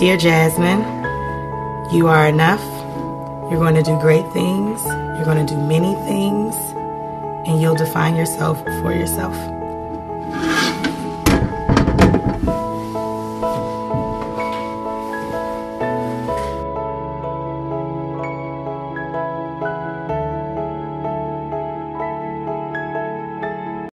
Dear Jasmine, you are enough. You're going to do great things. You're going to do many things. And you'll define yourself for yourself.